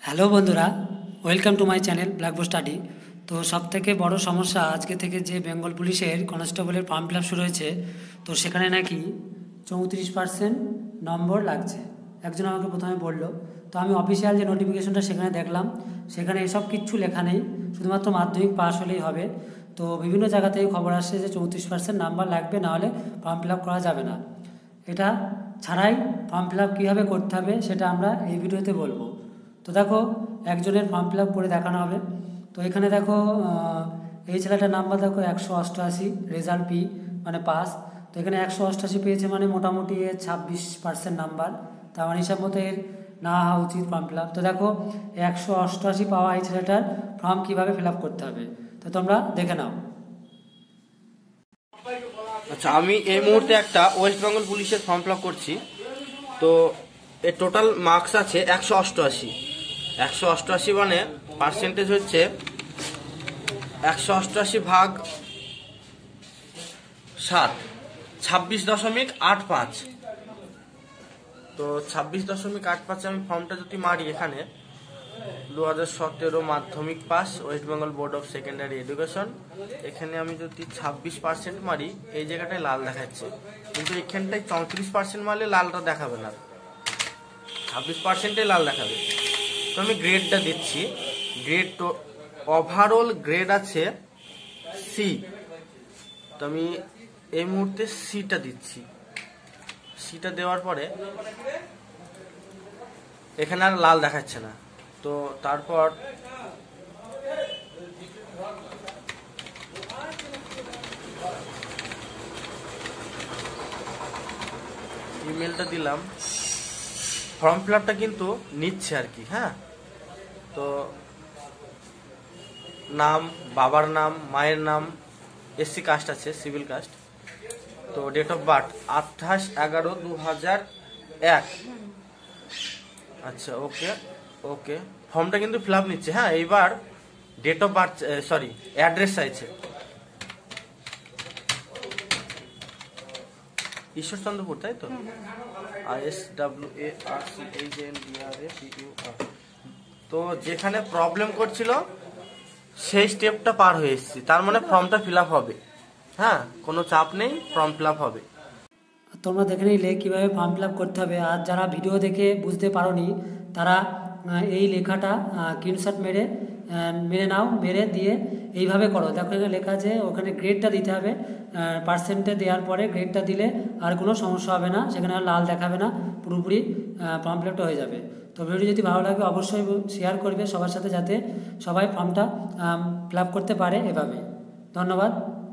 Hello বন্ধুরা, welcome to my channel blackboard study. তো সবথেকে বড় সমস্যা আজকে থেকে যে বেঙ্গল পুলিশের কনস্টেবলের ফর্ম ফিল আপ শুরু হয়েছে, তো সেখানে নাকি 34% নম্বর লাগছে। একজন আমাকে প্রথমে বলল, তো আমি অফিসিয়াল যে নোটিফিকেশনটা সেখানে দেখলাম, সেখানে এসব কিচ্ছু লেখা নেই, শুধুমাত্র মাধ্যমিক পাস হলেই হবে। তো বিভিন্ন জায়গা থেকে খবর আসছে যে 34% নাম্বার লাগবে, নাহলে ফর্ম ফিল আপ করা যাবে না। এটা ছাড়াই ফর্ম ফিল আপ কীভাবে করতে হবে সেটা আমরা এই ভিডিওতে বলবো। তো দেখো, একজনের ফর্ম ফিল আপ করে দেখানো হবে। তো এখানে দেখো, এই ছেলেটার নাম্বার দেখো 188, রেজাল্ট পি মানে পাস। তো এখানে 188 পেয়েছে, মানে মোটামুটি 26% নাম্বার। তার মানে হিসাব মতো এর না হওয়া উচিত ফর্ম ফিল আপ। তো দেখো, 188 পাওয়া এই ছেলেটার ফর্ম কীভাবে ফিল আপ করতে হবে, তো তোমরা দেখে নাও। আচ্ছা, আমি এই মুহূর্তে একটা ওয়েস্ট বেঙ্গল পুলিশের ফর্ম ফিল আপ করছি। তো এর টোটাল মার্কস আছে 188। 188 মানে পার্সেন্টেজ হচ্ছে 188 ভাগ 7, 26.85। তো 26.85 আমি ফর্মটা যদি মারি, এখানে 2017 Madhyamik pass, West Bengal board of secondary education. এখানে আমি যদি 26% মারি, এই জায়গাটায় লাল দেখাচ্ছে, কিন্তু এখানটায় 34% মারলে লালটা দেখাবে না, 26%-এ লাল দেখাবে। তো আমি গ্রেডটা দিচ্ছি। গ্রেড তো ওভারঅল গ্রেড আছে সি। তো আমি এই মুহূর্তে সিটা দিচ্ছি। সিটা দেওয়ার পরে এখানে আর লাল দেখাচ্ছে না। তো তারপর ইমেলটা দিলাম। ফর্ম ফিল আপটা কিন্তু নিচ্ছে আর কি। হ্যাঁ, তো নাম, বাবার নাম, মায়ের নাম, এসসি কাস্ট আছে, সিভিল কাস্ট। তো ডেট অফ বার্থ 28/11/2001। আচ্ছা, ওকে ওকে, ফর্মটা কিন্তু ফিল আপ নিচ্ছে। হ্যাঁ, এইবার date of birth, sorry, address চাইছে। ঈশ্বরচন্দ্রপুর, তাই তো? ISWARCHNDRAPUR। তো যেখানে প্রবলেম করছিল সেই স্টেপটা পার হয়ে এসেছি, তার মানে ফর্মটা ফিল আপ হবে। হ্যাঁ, কোনো চাপ নেই, ফর্ম ফিল আপ হবে। তোমরা দেখে নিলে কীভাবে ফর্ম ফিল আপ করতে হবে। আর যারা ভিডিও দেখে বুঝতে পারোনি, তারা এই লেখাটা স্ক্রিনশট মেরে নাও, মেরে দিয়ে এইভাবে করো। দেখো, এখানে লেখা আছে, ওখানে গ্রেডটা দিতে হবে। পার্সেন্টে দেওয়ার পরে গ্রেডটা দিলে আর কোনো সমস্যা হবে না, সেখানে আর লাল দেখাবে না, পুরোপুরি ফর্ম ফিল আপটা হয়ে যাবে। তো ভিডিও যদি ভালো লাগে অবশ্যই শেয়ার করবে সবার সাথে, যাতে সবাই ফর্মটা ফিল আপ করতে পারে এভাবে। ধন্যবাদ।